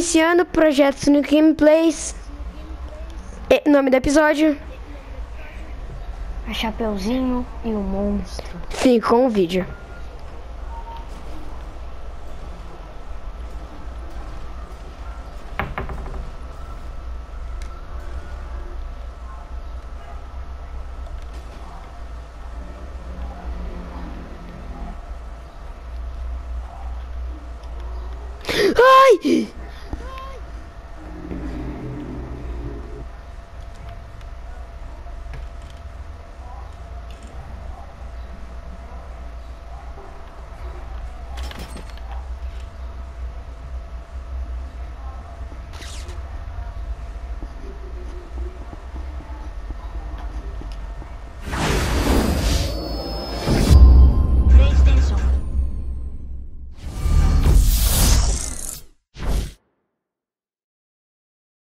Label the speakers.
Speaker 1: Iniciando o projeto no Gameplays. Nome do episódio:
Speaker 2: A Chapeuzinho e o Monstro.
Speaker 1: Fique com o vídeo. Ai!